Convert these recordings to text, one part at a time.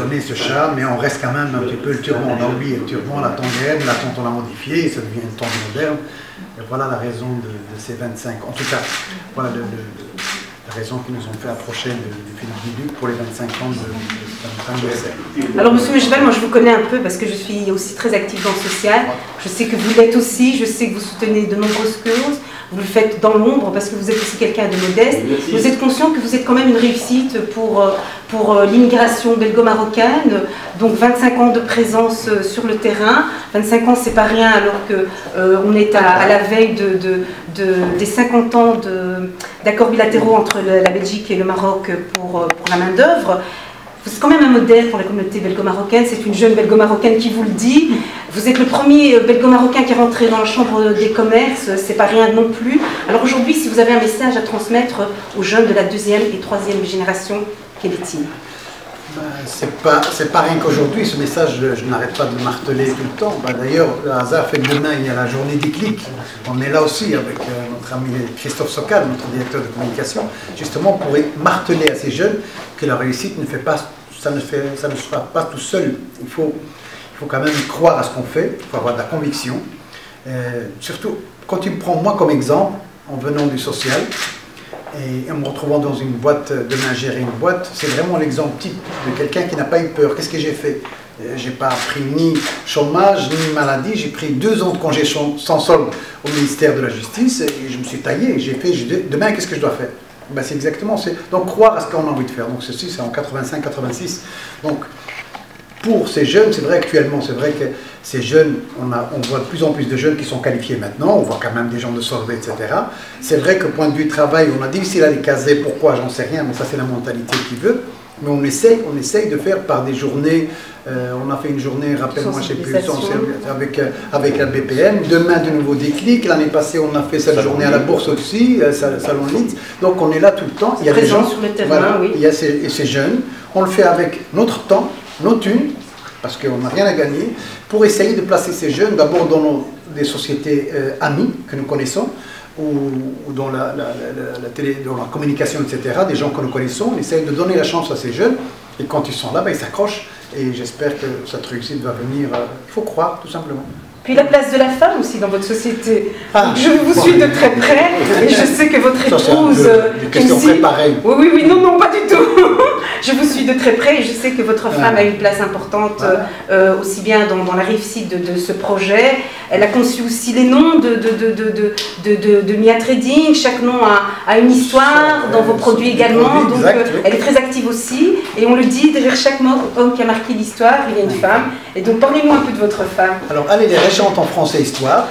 donné ce chat, mais on reste quand même un petit peu le turban. On a oublié le turban, la tongaine, la tente on l'a modifié, et ça devient une tente moderne. Et voilà la raison de ces 25. En tout cas, voilà la raison qui nous ont fait approcher de Philippe Guiduc pour les 25 ans de SR. Alors, Monsieur Mecheval, moi je vous connais un peu parce que je suis aussi très active dans le social. Je sais que vous l'êtes aussi, je sais que vous soutenez de nombreuses causes. Vous le faites dans l'ombre parce que vous êtes aussi quelqu'un de modeste. Vous êtes conscient que vous êtes quand même une réussite pour l'immigration belgo-marocaine. Donc 25 ans de présence sur le terrain. 25 ans, c'est pas rien alors qu'on est à la veille des 50 ans d'accords bilatéraux entre la Belgique et le Maroc pour la main-d'œuvre. C'est quand même un modèle pour la communauté belgo-marocaine, c'est une jeune belgo-marocaine qui vous le dit. Vous êtes le premier belgo-marocain qui est rentré dans la chambre des commerces, c'est pas rien non plus. Alors aujourd'hui, si vous avez un message à transmettre aux jeunes de la 2e et 3e génération, quel est-il? C'est pas rien qu'aujourd'hui, ce message, je n'arrête pas de le marteler tout le temps. D'ailleurs, le hasard fait que demain, il y a la journée déclic. On est là aussi avec notre ami Christophe Socal, notre directeur de communication, justement pour marteler à ces jeunes que la réussite ne fait pas, ça ne se fera pas tout seul. Il faut quand même croire à ce qu'on fait, il faut avoir de la conviction. Surtout, quand tu me prends moi comme exemple, en venant du social, et en me retrouvant dans une boîte, demain gérer une boîte, c'est vraiment l'exemple type de quelqu'un qui n'a pas eu peur. Qu'est-ce que j'ai fait? J'ai pas pris ni chômage, ni maladie, j'ai pris 2 ans de congé sans solde au ministère de la Justice, et je me suis taillé, j'ai fait, demain qu'est-ce que je dois faire? Ben, c'est exactement, donc croire à ce qu'on a envie de faire. Donc ceci, c'est en 85-86. Donc, pour ces jeunes, c'est vrai actuellement, c'est vrai que ces jeunes, on voit de plus en plus de jeunes qui sont qualifiés maintenant, on voit quand même des gens de Sorbet, etc. C'est vrai que point de vue travail, on a difficile à les caser, pourquoi, j'en sais rien, mais ça c'est la mentalité qui veut. Mais on essaye de faire par des journées, on a fait une journée, rappelle-moi, je ne sais plus, avec la BPM, demain de nouveau déclic, l'année passée on a fait cette journée à la Bourse aussi, Salon Leeds, donc on est là tout le temps, il y a des gens, sur le terrain, voilà, oui. Il y a ces jeunes, on le fait avec notre temps, nos thunes, parce qu'on n'a rien à gagner, pour essayer de placer ces jeunes d'abord dans des sociétés amies que nous connaissons, ou dans la télé, dans la communication, etc., des gens que nous connaissons, on essaye de donner la chance à ces jeunes, et quand ils sont là, ben, ils s'accrochent, et j'espère que cette réussite va venir, il faut croire, tout simplement. Puis la place de la femme aussi dans votre société. Je vous suis de très près et je sais que votre épouse... Des questions préparées. Oui, non, pas du tout. Je vous suis de très près et je sais que votre femme a une place importante aussi bien dans la réussite de ce projet. Elle a conçu aussi les noms de Mia Trading. Chaque nom a une histoire dans vos produits également. Donc elle est très active aussi. Et on le dit, derrière chaque homme qui a marqué l'histoire, il y a une femme. Et donc parlez-nous un peu de votre femme. Alors elle est régente en français histoire.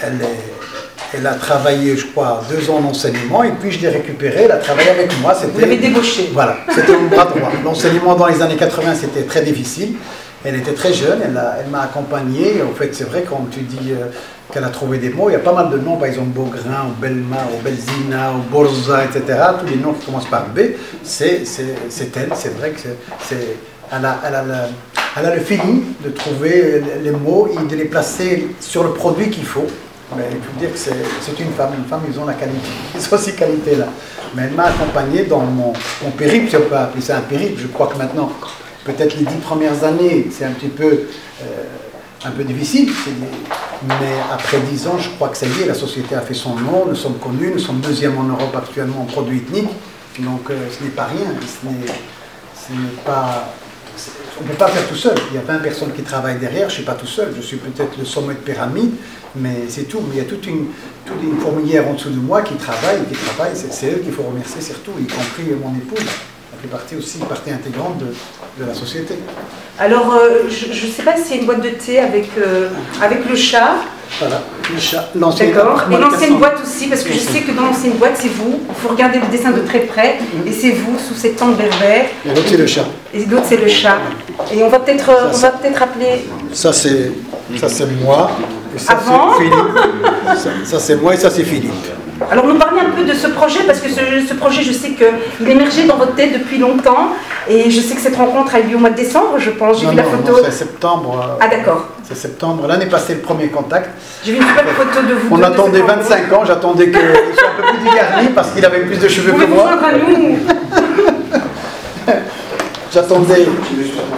Elle a travaillé, je crois, 2 ans d'enseignement, et puis je l'ai récupérée, elle a travaillé avec moi. Vous l'avez débauchée. Voilà, c'était mon bras droit. L'enseignement dans les années 80, c'était très difficile. Elle était très jeune, elle m'a accompagné. En fait, c'est vrai, quand tu dis qu'elle a trouvé des mots, il y a pas mal de noms, par exemple Beaugrain, ou Belma, ou Belzina, ou Borza, etc. Tous les noms qui commencent par B, c'est elle, c'est vrai que elle a le feeling de trouver les mots et de les placer sur le produit qu'il faut. Mais il faut dire que c'est une femme, ils ont la qualité, ils ont ces qualités-là. Mais elle m'a accompagné dans mon périple, je ne peux pas appeler ça un périple, je crois que maintenant, peut-être les 10 premières années, c'est un petit peu difficile, mais après 10 ans, je crois que ça y est, la société a fait son nom, nous sommes connus, nous sommes 2e en Europe actuellement en produits ethniques, donc ce n'est pas rien, ce n'est pas... On ne peut pas faire tout seul, il y a 20 personnes qui travaillent derrière, je ne suis pas tout seul, je suis peut-être le sommet de pyramide, mais c'est tout. Mais il y a toute une fourmilière en dessous de moi qui travaille, c'est eux qu'il faut remercier surtout, y compris mon épouse. Elle fait partie aussi, partie intégrante de la société. Alors, je ne sais pas s'il y a une boîte de thé avec le chat. Voilà, le chat. D'accord. Et l'ancienne boîte aussi, parce que je sais que dans l'ancienne boîte, c'est vous. Il faut regarder le dessin de très près. Et c'est vous, sous cette tente berbère. Et l'autre, c'est le chat. Et l'autre, c'est le chat. Et on va peut-être appeler... Ça, c'est moi. Et ça, c'est Philippe. Ça, c'est moi et ça, c'est Philippe. Alors, nous parlez un peu de ce projet, parce que ce projet, je sais qu'il émergeait dans votre tête depuis longtemps. Et je sais que cette rencontre a eu lieu au mois de décembre, je pense. J'ai vu la photo. Non, c'est septembre. Ah, d'accord. C'est septembre. L'année passée, le premier contact. J'ai vu une super photo de vous. On attendait 25 ans, j'attendais qu'il soit un peu plus dégarni parce qu'il avait plus de cheveux que moi. Vous pouvez vous joindre à nous. J'attendais.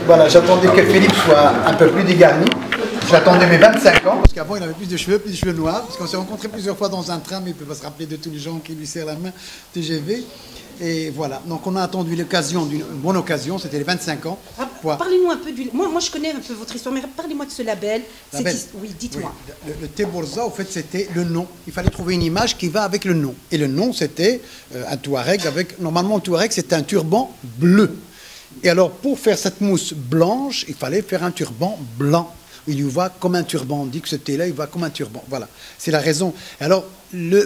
Voilà, j'attendais que Philippe soit un peu plus dégarni. J'attendais mes 25 ans, parce qu'avant il avait plus de cheveux noirs, parce qu'on s'est rencontrés plusieurs fois dans un tram, il peut pas se rappeler de tous les gens qui lui serrent la main, TGV. Et voilà, donc on a attendu l'occasion, une bonne occasion, c'était les 25 ans. Parlez-nous un peu du... Moi je connais un peu votre histoire, mais parlez-moi de ce label. Oui, dites-moi. Oui, le thé Bourza, au fait, c'était le nom. Il fallait trouver une image qui va avec le nom. Et le nom, c'était un Touareg avec... Normalement, le Touareg, c'était un turban bleu. Et alors, pour faire cette mousse blanche, il fallait faire un turban blanc. Il y va comme un turban. On dit que ce thé-là, il va comme un turban. Voilà, c'est la raison. Alors, le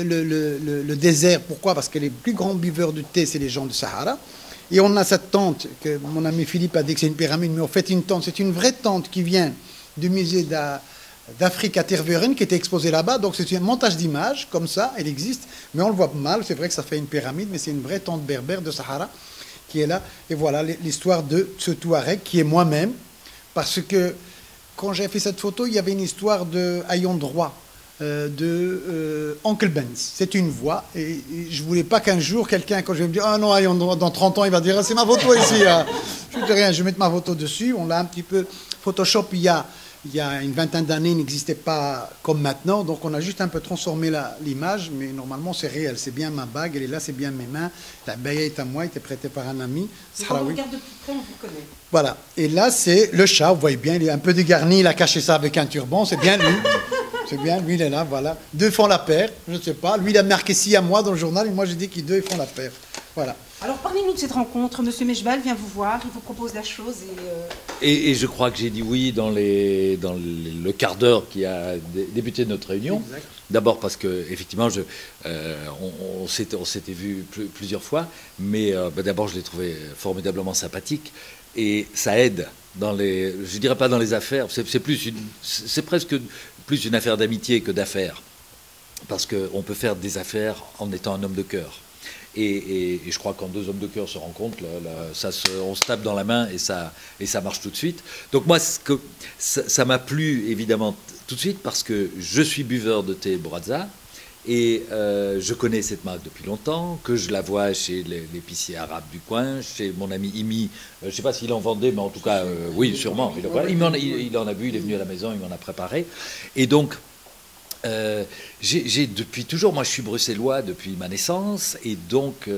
désert, pourquoi? Parce que les plus grands buveurs de thé, c'est les gens du Sahara. Et on a cette tente, que mon ami Philippe a dit que c'est une pyramide, mais en fait, une tente, c'est une vraie tente qui vient du musée d'Afrique à Tervuren, qui était exposée là-bas. Donc, c'est un montage d'images, comme ça, elle existe. Mais on le voit mal, c'est vrai que ça fait une pyramide, mais c'est une vraie tente berbère de Sahara qui est là. Et voilà l'histoire de ce Touareg, qui est moi-même, parce que quand j'ai fait cette photo, il y avait une histoire de ayant droit de Oncle Benz. C'est une voix. Et je ne voulais pas qu'un jour, quelqu'un, quand je vais me dire « Ah non, ayant droit, dans 30 ans, il va dire ah, c'est ma photo ici. » Je ne dis rien, je vais mettre ma photo dessus. On l'a un petit peu... Photoshop, il y a une vingtaine d'années, n'existait pas comme maintenant. Donc on a juste un peu transformé l'image. Mais normalement, c'est réel. C'est bien ma bague, elle est là, c'est bien mes mains. La baille est à moi, elle était prêtée par un ami. Quand on regarde de plus près, on vous connaît. Voilà. Et là, c'est le chat. Vous voyez bien, il est un peu dégarni. Il a caché ça avec un turban. C'est bien lui. C'est bien, lui, il est là, voilà. Deux font la paire, je ne sais pas. Lui, il a marqué si à moi dans le journal, et moi, j'ai dit qu'ils deux, ils font la paire. Voilà. Alors, parlez-nous de cette rencontre. Monsieur Mejbal vient vous voir, il vous propose la chose. Et je crois que j'ai dit oui dans le quart d'heure qui a débuté notre réunion. D'abord parce que, effectivement, on s'était vu plusieurs fois, mais d'abord, je l'ai trouvé formidablement sympathique. Et ça aide dans les... Je dirais pas dans les affaires, c'est presque plus une affaire d'amitié que d'affaires. Parce qu'on peut faire des affaires en étant un homme de cœur. Et je crois que quand deux hommes de cœur se rencontrent, on se tape dans la main et ça marche tout de suite. Donc moi, ça m'a plu évidemment tout de suite parce que je suis buveur de thé Bourza et je connais cette marque depuis longtemps, que je la vois chez l'épicier arabe du coin, chez mon ami Imi. Je ne sais pas s'il en vendait, mais en tout cas, oui, sûrement. Il en a bu, il est venu à la maison, il m'en a préparé. Et donc... j'ai depuis toujours, moi je suis bruxellois depuis ma naissance et donc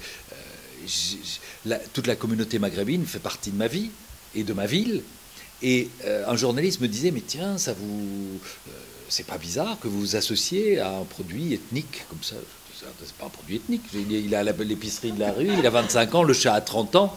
toute la communauté maghrébine fait partie de ma vie et de ma ville et un journaliste me disait mais tiens c'est pas bizarre que vous vous associez à un produit ethnique comme ça. C'est pas un produit ethnique, il a l'épicerie de la rue, il a 25 ans, le chat a 30 ans,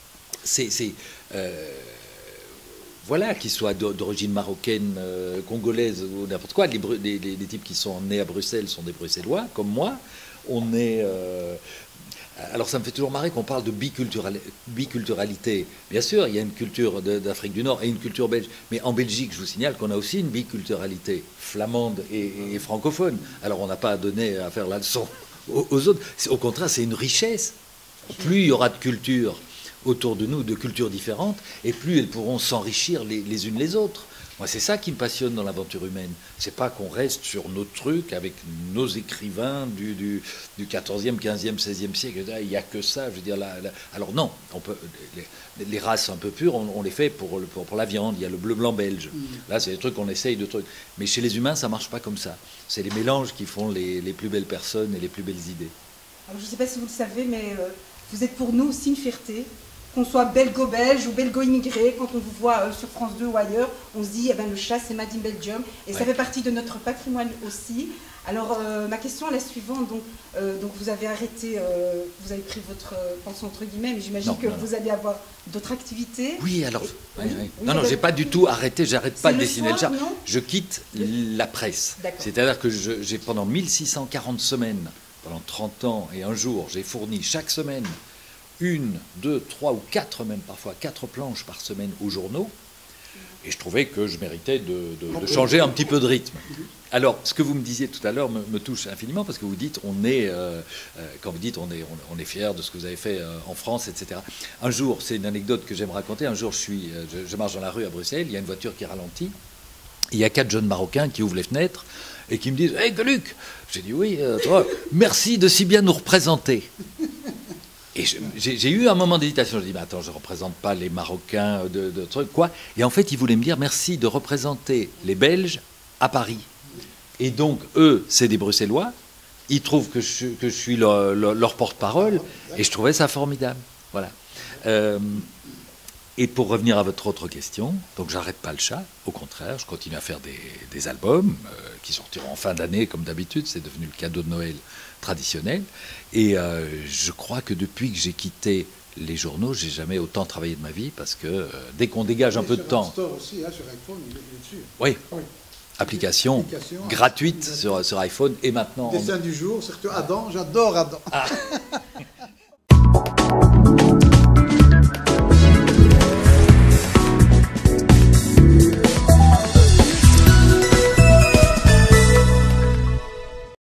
voilà, qu'ils soient d'origine marocaine, congolaise ou n'importe quoi. Les types qui sont nés à Bruxelles sont des Bruxellois, comme moi. On est... alors ça me fait toujours marrer qu'on parle de biculturalité. Bien sûr, il y a une culture d'Afrique du Nord et une culture belge. Mais en Belgique, je vous signale qu'on a aussi une biculturalité flamande et francophone. Alors on n'a pas à faire la leçon aux autres. Au contraire, c'est une richesse. Plus il y aura de culture autour de nous, de cultures différentes, et plus elles pourront s'enrichir les unes les autres. Moi, c'est ça qui me passionne dans l'aventure humaine. C'est pas qu'on reste sur nos trucs avec nos écrivains du 14e, 15e, 16e siècle. Il n'y a que ça. Je veux dire, alors non, on peut, les races un peu pures, on les fait pour la viande. Il y a le bleu-blanc belge. Là, c'est des trucs qu'on essaye de trucs. Mais chez les humains, ça marche pas comme ça. C'est les mélanges qui font les plus belles personnes et les plus belles idées. Alors, je ne sais pas si vous le savez, mais vous êtes pour nous aussi une fierté. Qu'on soit belgo-belge ou belgo-immigré, quand on vous voit sur France 2 ou ailleurs, on se dit, eh ben, le chat, c'est Made in Belgium, et ça fait partie de notre patrimoine aussi. Alors, ma question est la suivante. Donc vous avez arrêté, vous avez pris votre pension entre guillemets, mais j'imagine que vous allez avoir d'autres activités. Oui, alors. Non, j'ai pas du tout arrêté, j'arrête pas de dessiner le chat. Je quitte la presse. C'est-à-dire que j'ai pendant 1640 semaines, pendant 30 ans et un jour, j'ai fourni chaque semaine 1, 2, 3 ou 4 même parfois, 4 planches par semaine aux journaux. Et je trouvais que je méritais de changer un petit peu de rythme. Alors, ce que vous me disiez tout à l'heure me touche infiniment parce que vous dites, quand vous dites, on est fiers de ce que vous avez fait en France, etc. Un jour, c'est une anecdote que j'aime raconter, un jour je marche dans la rue à Bruxelles, il y a une voiture qui ralentit, il y a 4 jeunes Marocains qui ouvrent les fenêtres et qui me disent « Hey, Geluc !» J'ai dit « Oui, toi, merci de si bien nous représenter. » Et j'ai eu un moment d'hésitation. Je dis, mais attends, je ne représente pas les Marocains de trucs, quoi. Et en fait, ils voulaient me dire, merci de représenter les Belges à Paris. Et donc, eux, c'est des Bruxellois. Ils trouvent que je suis leur porte-parole. Et je trouvais ça formidable. Voilà. Et pour revenir à votre autre question, donc j'arrête pas le chat, au contraire, je continue à faire des albums qui sortiront en fin d'année, comme d'habitude, c'est devenu le cadeau de Noël traditionnel. Et je crois que depuis que j'ai quitté les journaux, j'ai jamais autant travaillé de ma vie, parce que dès qu'on dégage un peu de temps... Aussi, hein, sur iPhone, il est dessus. Oui. Application gratuite sur iPhone, et maintenant... Dessin du jour, surtout Adam, j'adore Adam. Ah.